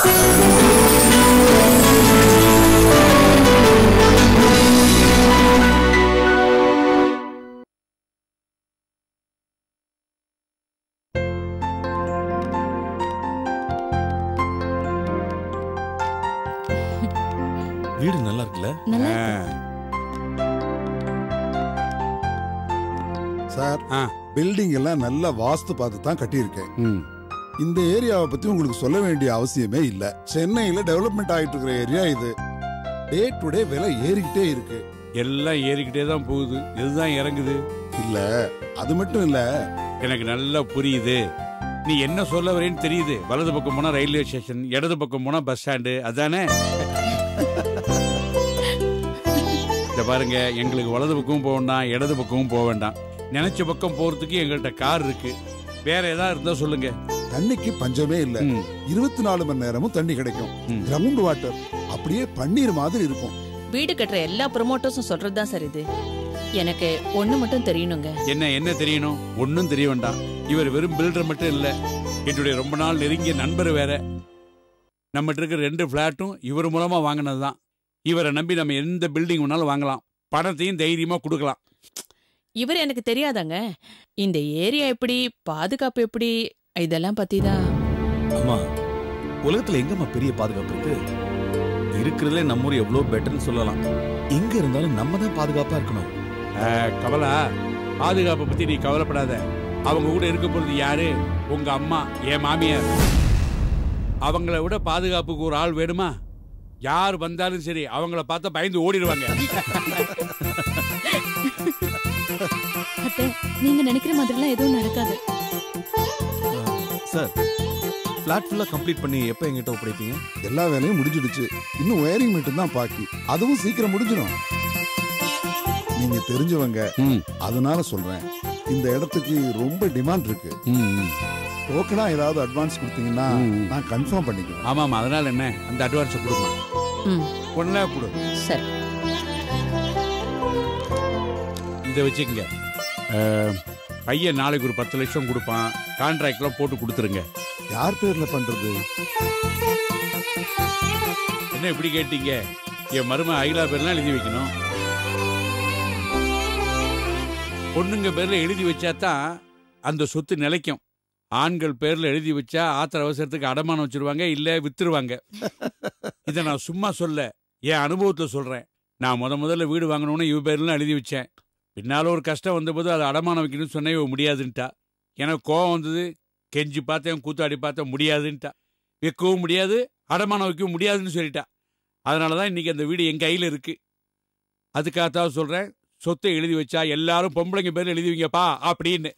வீடு நல்லா இருக்குல்ல? சார், பில்டிங் எல்லாம் நல்ல வாஸ்து பார்த்து தான் கட்டியிருக்கேன். இந்த ஏரியாவை பத்தி உங்களுக்கு சொல்ல வேண்டிய அவசியமே இல்ல. சென்னையில டெவலப்மெண்ட் ஆயிட்டு இருக்கிற ஏரியா இது. டே டு டே விலை ஏறிக்கிட்டே இருக்கு. எல்லாம் ஏறிக்கிட்டே தான் போகுது. இதுதான் இறங்குது. இல்ல, அது மட்டும் இல்ல. எனக்கு நல்லா புரியுது. நீ என்ன சொல்ல வரேன்னு தெரியுது. வலது பக்கம் போனா ரயில்வே ஸ்டேஷன், இடது பக்கம் போனா பஸ் ஸ்டாண்டு, அதானே? இத பாருங்க, எங்களுக்கு வலது பக்கமும் போக வேண்டாம், இடது பக்கமும் போக வேண்டாம். நினைச்ச பக்கம் போறதுக்கு எங்கள்கிட்ட கார் இருக்கு. வேற ஏதாவது இருந்தா சொல்லுங்க. தண்ணிக்கு பஞ்சமே இல்ல. 24 மணி நேரமும் தண்ணி கிடைக்கும். கிரவுண்ட் வாட்டர் அப்படியே பன்னீர் மாதிரி இருக்கும். வீடு கட்டுற எல்லா ப்ரமோட்டர்ஸும் சொல்றதுதான் சார் இது. எனக்கு ஒண்ணு மட்டும் தெரியணுங்க. என்ன தெரியணும்? ஒன்னும் தெரிய வேண்டாம். இவர் வெறும் பில்டர் மட்டும் இல்ல, என்னுடைய ரொம்ப நாள் நெருங்கிய நண்பர் வேற. நம்மகிட்ட இருக்கிற 2 பிளாட்டும் இவர் மூலமா வாங்கினதுதான். இவரை நம்பி நம்ம எந்த பில்டிங் வேணாலும் வாங்கலாம். பணத்தையும் தைரியமா கொடுக்கலாம். இவர் எனக்கு தெரியாதாங்க. இந்த ஏரியா எப்படி, பாதுகாப்பு எப்படி, இதெல்லாம் பத்தி தான். அம்மா, உலகத்துல எங்கம்மா பெரிய பாதுகாப்பு இருக்கு? இருக்கிறதுல நம்ம ஊர் எவ்வளவு பெட்டர்னு சொல்லலாம். எங்க இருந்தாலும் நம்ம தான் பாதுகாப்பா இருக்கணும். கவலா, பாதுகாப்பை பத்தி நீ கவலைப்படாத. அவங்க கூட இருக்க போறது யாரு? உங்க அம்மா, என் மாமியார். அவங்கள விட பாதுகாப்புக்கு ஒரு ஆள் வேணுமா? யார் வந்தாலும் சரி, அவங்கள பார்த்தா பயந்து ஓடிடுவாங்க. நீங்க நினைக்கிற மாதிரிலாம் எதுவும் நடக்காது சார். பிளாட் ஃபுல்லா கம்ப்ளீட் பண்ணி எப்ப எங்கிட்ட ஒப்படைப்பீங்க? எல்லா வேலையும் முடிஞ்சிடுச்சு. இன்னும் ஒயரிங் மட்டும் தான் பாக்கி. அதுவும் சீக்கிரம் முடிஞ்சிடும். நீங்க தெரிஞ்சவங்க, அதனால சொல்றேன். இந்த இடத்துக்கு ரொம்ப டிமாண்ட் இருக்கு. டோக்கனா ஏதாவது அட்வான்ஸ் கொடுத்தீங்கன்னா நான் கன்ஃபார்ம் பண்ணிக்குவேன். ஆமாமா, அதனால என்ன, அந்த அட்வான்ஸ் கொடுமா. ஒண்ணா கொடு. சரி, இதை வச்சுக்கங்க. பையன் நாளைக்கு ஒரு 10 லட்சம் கொடுப்பான். கான்ட்ராக்ட்லாம் போட்டு கொடுத்துருங்க. யார் பேர்ல பண்றது? என்ன இப்படி கேட்டீங்க? என் மரும அகிலா பேர்லாம் எழுதி வைக்கணும். பொண்ணுங்க பேர்ல எழுதி வச்சாதான் அந்த சொத்து நிலைக்கும். ஆண்கள் பேர்ல எழுதி வச்சா ஆத்திர அவசரத்துக்கு அடமானம் வச்சிருவாங்க, இல்ல வித்துருவாங்க. இதை நான் சும்மா சொல்ல, என் அனுபவத்துல சொல்றேன். நான் முதல்ல வீடு வாங்கணும்னு இவ பேர்லாம் எழுதி வச்சேன். பின்னால ஒரு கஷ்டம் வந்தபோது அதை அடமானம் வைக்கணும்னு சொன்னே இவ முடியாதுன்ட்டா. எனக்கு கோவம் வந்தது. கெஞ்சி பார்த்தேன், கூத்தாடி பார்த்தேன், முடியாதுன்ட்டா. விற்கவும் முடியாது, அடமானம் வைக்கவும் முடியாதுன்னு சொல்லிட்டா. அதனாலதான் இன்னைக்கு அந்த வீடு என் கையில இருக்கு. அதுக்காகத்தான் சொல்றேன், சொத்தை எழுதி வச்சா எல்லாரும் பொம்பளைங்க பேர்ல எழுதி வைங்கப்பா அப்படின்னு.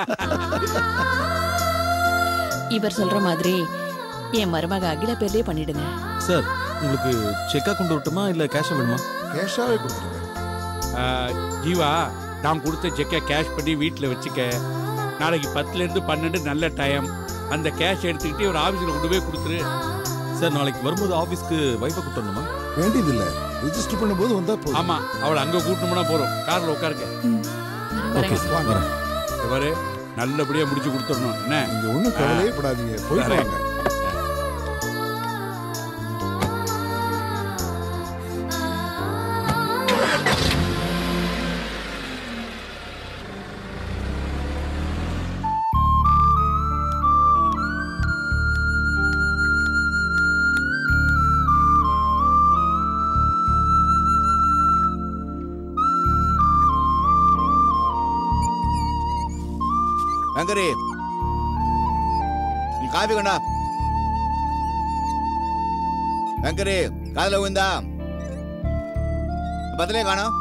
இவர் சொல்ற மாதிரி என் மருமக அகிலா பேர்லயே பண்ணிடுங்க. சார், உங்களுக்கு செக்கா கொண்டு வரட்டுமா இல்ல கேஷா வேணுமா? கேஷாவே கொடுத்துருங்க. ஜீவா, நான் கொடுத்த செக்கை கேஷ் பண்ணி வீட்டில் வச்சுக்க. நாளைக்கு 10லேருந்து 12 நல்ல டைம். அந்த கேஷ் எடுத்துக்கிட்டு ஒரு ஆபீஸ்ல கொண்டு போய் கொடுத்துரு. சார், நாளைக்கு வரும்போது ஆபீஸ்க்கு வைஃபை கூட்டணுமா? வேண்டியதில்லை, ரெஜிஸ்டர் பண்ணும்போது வந்தா போதும். ஆமா, அவளை அங்க கூட்டணும்னா போறோம். கார்ல உட்காருங்க. எவரு நல்லபடியா முடிச்சு கொடுத்துடணும். என்ன, நீங்க ஒண்ணும் கவலையே படாதீங்க, போயிட்டு வாங்க. சங்கரி, நீ காஃபி கொண்டா. சங்கரி, காதல விழுந்தா? பதிலே காணோம்.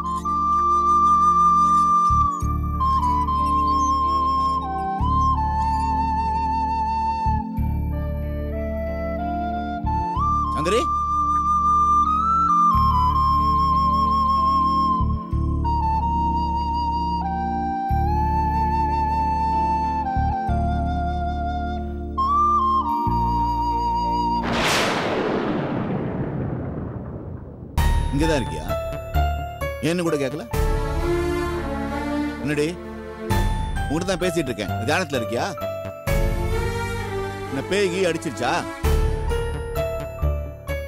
சங்கரி, இங்கதான் இருக்கியா? ஏன்னு கூட கேட்கல. என்னடி, உங்ககிட்ட தான் பேசிட்டு இருக்கேன். தியானத்துல இருக்கியா? என்ன பேய் கீ அடிச்சிருச்சா?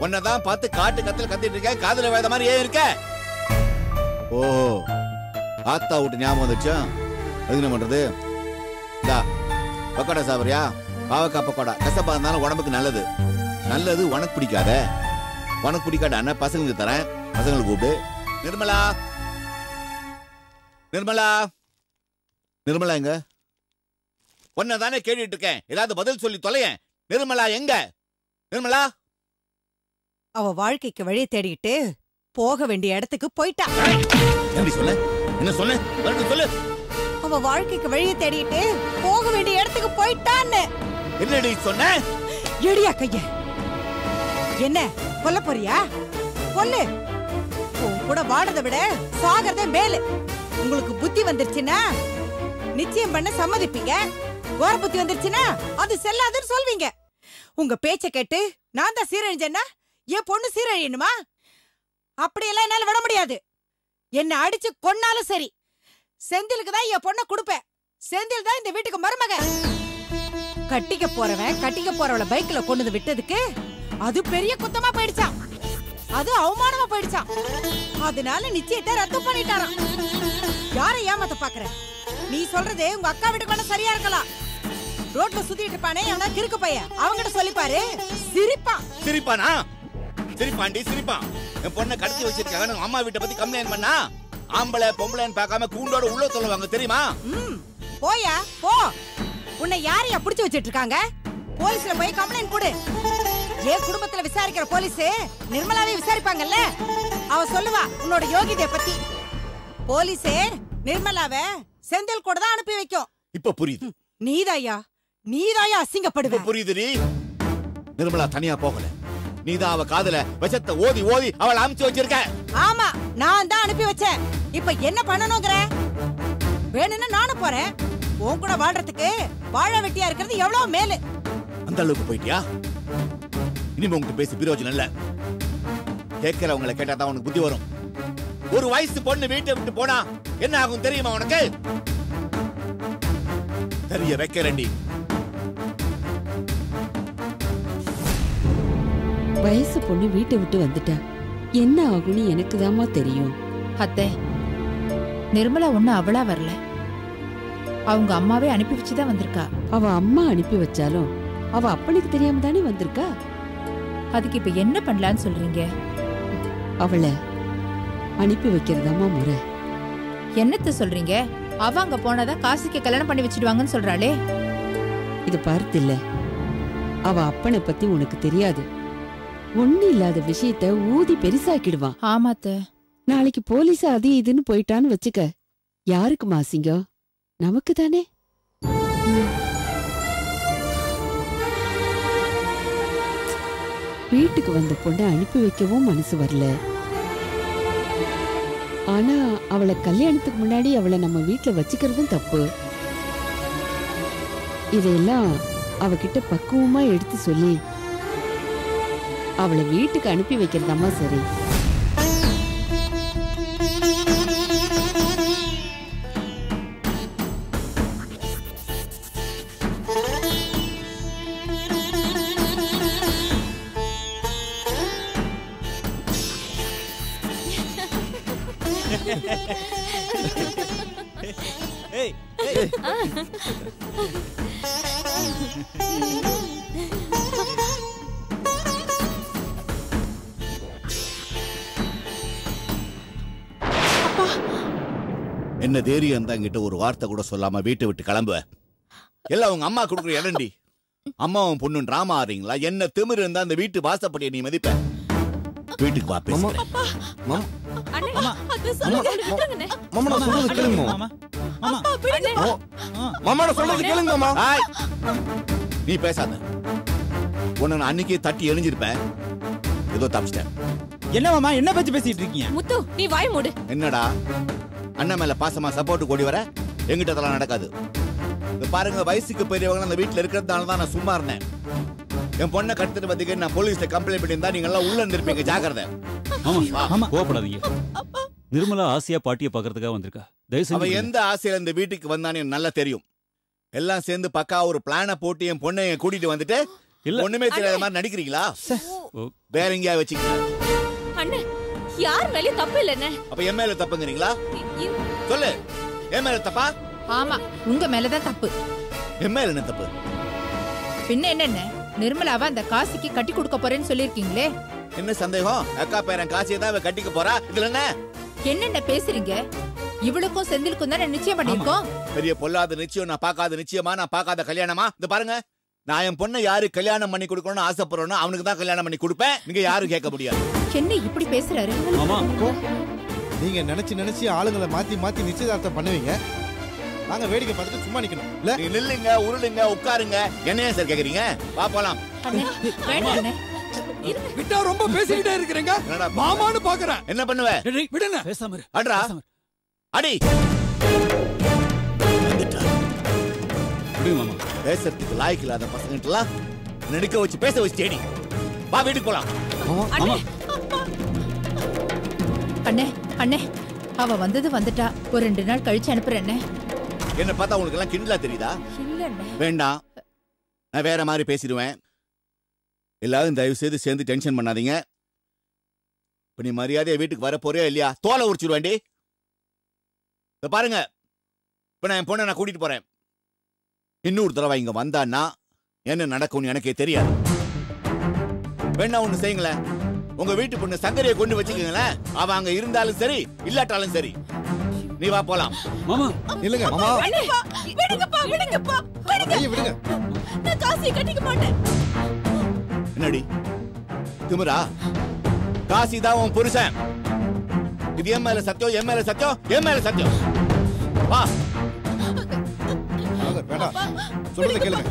உன்னதான் பார்த்து காட்டு கத்துல கத்திட்டு இருக்க, காதுல வேத மாதிரி ஏன் இருக்க? ஓ, ஆத்தா விட்டு ஞாபகம் வந்துச்சா? அது என்ன பண்றது? இந்தா பக்கோடா சாப்பிடுறியா? பாவக்காய் பக்கோடா. கசப்பா இருந்தாலும் உடம்புக்கு நல்லது. நல்லது உனக்கு பிடிக்காத. உனக்கு பிடிக்காத அண்ணா பசங்களுக்கு தரேன். பசங்களுக்கு கூப்பிடு. நிர்மலா, நிர்மலா, நிர்மலா எங்க? உன்னை தானே கேட்டுட்டு இருக்கேன், ஏதாவது பதில் சொல்லி தொலையேன். நிர்மலா எங்க? நிர்மலா அவ வாழ்க்கைக்கு வழியை தேடிட்டு போக வேண்டிய இடத்துக்கு போயிட்டா. எப்படி சொல்ல? என்ன சொன்ன? சொல்லு. அவ வாழ்க்கைக்கு வழியை தேடிட்டு போக வேண்டிய இடத்துக்கு போயிட்டான்னு. என்னடி சொன்ன? எடியா கைய. என்ன கொல்ல போறியா? கொல்லு. உன் கூட வாடுறதை விட சாகிறதே மேலு. உங்களுக்கு புத்தி வந்துருச்சுன்னா நிச்சயம் பண்ண சம்மதிப்பீங்க. கோர புத்தி வந்துருச்சுன்னா அது செல்லாதுன்னு சொல்வீங்க. உங்க பேச்ச கேட்டு நான் தான் சீரழிஞ்சேன்னா என் பொண்ணு சீரழியணுமா? அப்படியெல்லாம் என்னால விட முடியாது. என்ன அடிச்சு கொன்னாலும் சரி, செந்திலுக்கு தான் என் பொண்ணை கொடுப்பேன். செந்தில் தான் இந்த வீட்டுக்கு மருமக. கட்டிக்க போறவளை பைக்ல கொண்டு விட்டதுக்கு அது பெரிய குத்தமா போயிடுச்சான். அது அவமானமா போயிடுச்சான். அதனால நிச்சயத்தை ரத்து பண்ணிட்டாராம். யாரை ஏமாத்த பாக்குற? நீ சொல்றது உங்க அக்கா வீட்டுக்கு வேணா சரியா இருக்கலாம். ரோட்ல சுத்திட்டு இருப்பானே அவனா கிறுக்கு பையன், அவங்கிட்ட சொல்லிப்பாரு. சிரிப்பானா? சிரிப்பாண்டி சிரிப்பான். என் பொண்ணை கடத்தி வச்சிருக்காங்க, அம்மா வீட்டை பத்தி கம்ப்ளைண்ட் பண்ணா ஆம்பளை பொம்பளைன்னு பார்க்காம கூண்டோட உள்ள சொல்லுவாங்க தெரியுமா? போயா போ. உன்னை யாரையா புடிச்சு வச்சிட்டு இருக்காங்க? போலீஸ்ல போய் கம்ப்ளைண்ட் கொடு. ஏன் குடும்பத்துல விசாரிக்கிற போலீஸ் நிர்மலாவே விசாரிப்பாங்கல்ல. அவ சொல்லுவா உன்னோட யோகிதைய பத்தி. போலீஸே நிர்மலாவை செந்தில் கூட தான் அனுப்பி வைக்கும். இப்ப புரியுது. நீதாயா அசிங்கப்படுவ. புரியுது. நிர்மலா தனியா போகல, நீதான் அவ காதுல விஷத்தை ஓதி ஓதி அவளை அமுச்சு வச்சிருக்க. ஆமா, நான் தான் அனுப்பி வச்சேன். இப்ப என்ன பண்ணணும்ங்கற? வேணும்னா நானும் போறேன். உன் கூட வாழ்றதுக்கு வாழ வெட்டியா இருக்கிறது எவ்வளவு மேலு. அந்த அளவுக்கு போயிட்டியா? இனிமே உங்ககிட்ட பேசி பிரயோஜனம் இல்ல. கேட்கிறவங்களை கேட்டா தான் உனக்கு புத்தி வரும். ஒரு வயசு பொண்ணு வீட்டை விட்டு போனா என்ன ஆகும் தெரியுமா உனக்கு? தெரிய வைக்கிறேன்டி. வயசு பொண்ணு வீட்டை விட்டு வந்துட்டா என்ன ஆகும்னு எனக்கு தாமா தெரியும். அத்தை, நிர்மலா ஒண்ணு அவளா வரல, அவங்க அம்மாவே அனுப்பி வச்சுதான் வந்திருக்கா. அவ அம்மா அனுப்பி வச்சாலும் அவ அப்பனுக்கு தெரியாம தானே வந்திருக்கா. அதுக்கு இப்ப என்ன பண்ணலான்னு சொல்றீங்க? அவளை அனுப்பி வைக்கிறதாமா முறை. என்னத்த சொல்றீங்க? அவ அங்க போனாதான் காசிக்கு கல்யாணம் பண்ணி வச்சிடுவாங்கன்னு சொல்றாளே. இது பார்த்தில்ல, அவ அப்பனை பத்தி உனக்கு தெரியாது. ஒண்ணு இல்லாத விஷயத்த ஊதி பெருசாக்கிடுவான். ஆமாத்த. நாளைக்கு போலீஸ் அது இதுன்னு போயிட்டான்னு வச்சுக்க, யாருக்கு மாசிங்க? நமக்கு தானே. வீட்டுக்கு வந்த பொண்ணை அனுப்பி வைக்கவும் மனசு வரல. ஆனா அவளை கல்யாணத்துக்கு முன்னாடி அவளை நம்ம வீட்டுல வச்சுக்கிறதும் தப்பு. இதையெல்லாம் அவகிட்ட பக்குவமா எடுத்து சொல்லி அவளை வீட்டுக்கு அனுப்பி வைக்கிறதாமா சரி. என்ன தைரியம் தான் கிட்ட ஒரு வார்த்தை கூட சொல்லாம வீட்டை விட்டு கிளம்புவ? எல்லாம் உங்க அம்மா கொடுக்குற இடண்டி. அம்மாவும் பொண்ணும் டிராமா ஆடுறீங்களா? என்ன திமிரு இருந்தா அந்த வீட்டு வாசப்படியை நீ மதிப்ப? வீட்டுக்கு வா பேசுறேன். நீ பேசாத. உன்னை நான் அன்னைக்கே தட்டி எரிஞ்சிருப்பேன். ஏதோ தப்பிச்சிட்டேன். என்ன மாமா என்ன பத்தி பேசிட்டு இருக்கீங்க? முத்து, நீ வாய் மூடு. என்னடா அண்ணன் மேல பாசமா சப்போர்ட் கூடி வர? எங்கிட்ட அதெல்லாம் நடக்காது. பாருங்க, வயசுக்கு பெரியவங்க அந்த வீட்டுல இருக்கிறதுனால தான் நான் சும்மா இருந்தேன். என் பொண்ணை கடத்திட்டு வந்து நான் போலீஸ்ல கம்ப்ளைண்ட் பண்ணியிருந்தா நீங்க எல்லாம் உள்ள இருந்திருப்பீங்க. ஜாக்கிரதை. கோவப்படாதீங்க. நிர்மலா ஆசையா பாட்டியை பாக்குறதுக்காக வந்திருக்கா. அவ எந்த ஆசையில இந்த வீட்டுக்கு வந்தான்னு எனக்கு நல்லா தெரியும். எல்லாம் சேர்ந்து பக்கா ஒரு பிளான போட்டு என் பொண்ணை கூட்டிட்டு வந்துட்டு இல்ல. ஒண்ணுமே தெரியாத மாதிரி நடிக்கிறீங்களா? வேற எங்கேயா வச்சுக்கீங்க? அண்ணே, யார் மேலயும் தப்பு இல்லைண்ணே. அப்ப என் மேல தப்புங்கிறீங்களா? சொல்லு, என் மேல தப்பா? ஆமா, உங்க மேலதான் தப்பு. என் மேல என்ன தப்பு? பின்ன என்னென்ன, நிர்மலாவை அந்த காசிக்கு கட்டி கொடுக்க போறேன்னு சொல்லிருக்கீங்களே. என்ன சந்தேகம்? அக்கா பேரன் காசியை தான் கட்டிக்க போறா. இதுல என்ன? என்னென்ன பேசுறீங்க? இவளுக்கும் செந்திலுக்கும் தானே நிச்சயம் பண்ணிருக்கோம். பெரிய பொல்லாத நிச்சயம், நான் பார்க்காத நிச்சயமா, நான் பார்க்காத கல்யாணமா? இந்த பாருங்க, நான் என் பொண்ணை யாரு கல்யாணம் பண்ணி கொடுக்கணும்னு ஆசைப்படுறோம் அவனுக்கு தான் கல்யாணம் பண்ணி கொடுப்பேன். நீங்க யாரும் கேட்க முடியாது. என்ன இப்படி பேசுறாரு? நீங்க நினைச்சு ஆளுங்களை மாத்தி மாத்தி நிச்சயதார்த்தம் பண்ணுவீங்க. நாங்க வேடிக்கை பார்த்துட்டு சும்மா நிக்கணும். நீங்க நில்லுங்க, உருளுங்க, உட்காருங்க. என்னையா சார் கேக்குறீங்க? வா போலாம். விட்டா ரொம்ப பேசிக்கிட்டே இருக்கிறீங்க. மாமான்னு பாக்குறேன். என்ன பண்ணுவ? விடுங்க. பேசாம அட்ரா அடி. பேசுறதுக்கு லாய்க்கு இல்லாத பசங்கட்டெல்லாம் நடிக்க வச்சு பேச வச்சு வா வீட்டுக்கு போலாம். அண்ணே அண்ணே, அவ வந்தது வந்துட்டா, ஒரு 2 நாள் கழிச்சு அனுப்புறேன். என்ன பார்த்தா உங்களுக்கு எல்லாம் கிண்டலா தெரியுதா? வேண்டாம், நான் வேற மாதிரி பேசிடுவேன். எல்லாரும் தயவு செய்து சேர்ந்து டென்ஷன் பண்ணாதீங்க. இப்ப நீ மரியாதையா வீட்டுக்கு வர போறியா இல்லையா? தோலை உரிச்சிருவேண்டி. பாருங்க, இப்ப நான் என் பொண்ணை நான் கூட்டிட்டு போறேன். இன்னொரு தடவை இங்க வந்தான்னா என்ன நடக்கும்னு எனக்கே தெரியாது. வேணா ஒண்ணு செய்யுங்களேன், உங்க வீட்டு பொண்ணு சங்கரையை கொண்டு வச்சுக்கீங்களேன். அவ அங்க இருந்தாலும் சரி இல்லாட்டாலும் சரி. நீ வா போலாம். மாமா இல்லங்க மாமா, விடுங்கப்பா விடுங்கப்பா, விடுங்க. நான் காசியை கட்டிக்க மாட்டேன். என்னடி திமிரா? காசி தான் உன் புருஷன். இது என் மேல சத்தியம், என் மேல சத்தியம், என் மேல சத்தியம். வா. வேண்டாம், சொல்லுங்க கேளுங்க.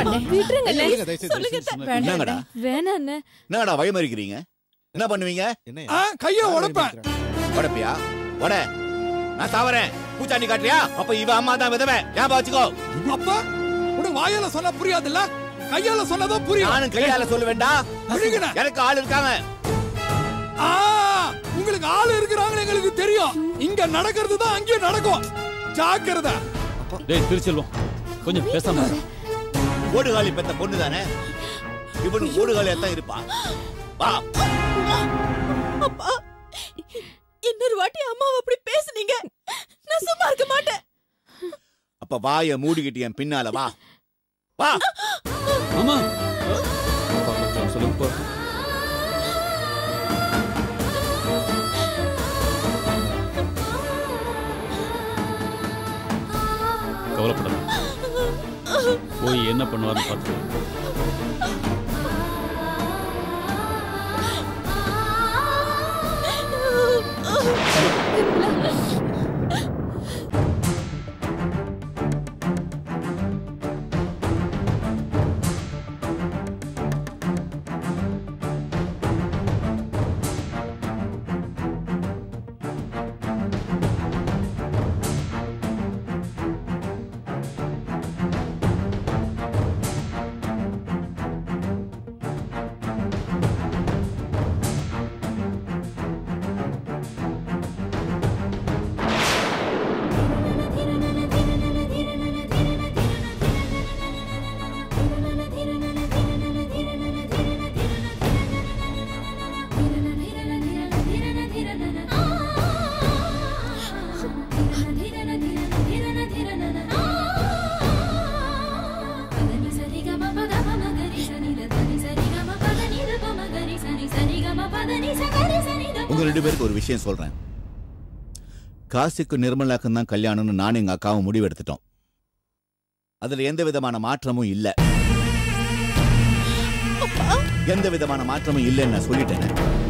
என்னங்கடா வேணாண்ணே. என்னடா வழிமறிக்கிறீங்க? என்ன பண்ணுவீங்க? கைய உடைப்பேன். உடைப்பியா? உட. நான் சாவறேன். பூச்சாண்டி காட்டுறியா? அப்ப இவ அம்மா தான் விதவை. ஞாபகம் வச்சுக்கோ. அப்பா உனக்கு வாயால சொன்னா புரியாதுல்ல, கையால சொன்னதான் புரியும். நானும் கையால சொல்ல வேண்டாம். எனக்கு ஆள் இருக்காங்க. உங்களுக்கு ஆள் இருக்கிறாங்க எங்களுக்கு தெரியும். இங்க நடக்கிறது தான் அங்கேயும் நடக்கும். ஜாக்கிரதை. டேய் திருச்செல்வம், கொஞ்சம் பேசாம. ஓடுகாலி பெத்த பொண்ணு தானே, இவனு ஓடுகாலியா தான் இருப்பா. வா. அப்பா, இன்னொரு வாட்டி அம்மாவை அப்படி பேசுனீங்க, நான் சும்மா இருக்க மாட்டேன். அப்ப வாய மூடிக்கிட்டு என் பின்னால வா. வா. மாமா சொல்லுங்க. கவலைப்படாத, போய் என்ன பண்ணுவார்னு பார்த்து. உங்க 2 பேருக்கு ஒரு விஷயம் சொல்றேன். காசிக்கு நிர்மலாக்கும் தான் கல்யாணம்னு நானும் எங்க அக்காவும் முடிவு எடுத்துட்டோம். அதுல எந்த விதமான மாற்றமும் இல்ல. எந்த விதமான மாற்றமும் இல்லைன்னு நான் சொல்லிட்டேன்.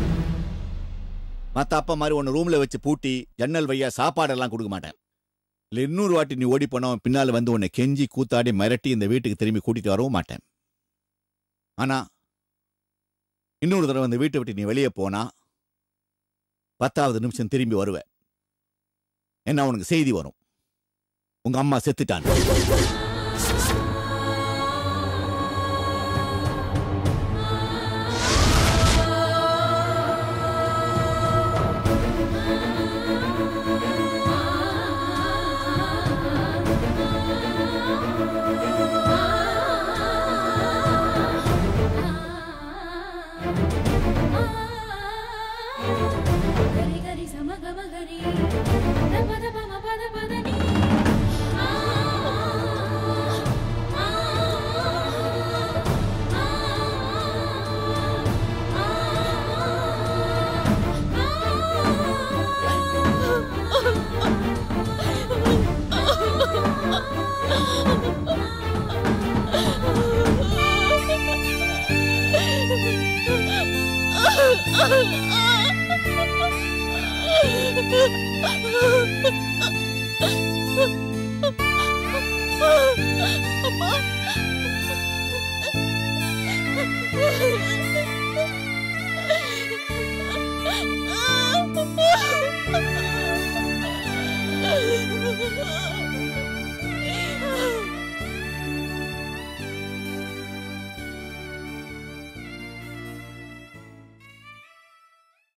மத்த அப்பா மாதிரி உன்னை ரூம்ல வச்சு பூட்டி ஜன்னல் வழியா சாப்பாடெல்லாம் கொடுக்க மாட்டேன். இல்ல இன்னொரு வாட்டி நீ ஓடி போன பின்னால வந்து உன்னை கெஞ்சி கூத்தாடி மிரட்டி இந்த வீட்டுக்கு திரும்பி கூட்டிட்டு வரவும் மாட்டேன். ஆனா இன்னொரு தடவை இந்த வீட்டை விட்டு நீ வெளியே போனா 10வது நிமிஷம் திரும்பி வருவேன். என்ன உனக்கு செய்தி வரும், உங்க அம்மா செத்துட்டான். அம்மா